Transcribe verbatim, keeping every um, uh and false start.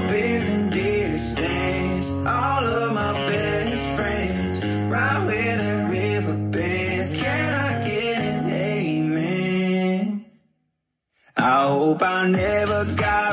beers and distance. All of my best friends, right where the river bends. Can I get an amen? I hope I never got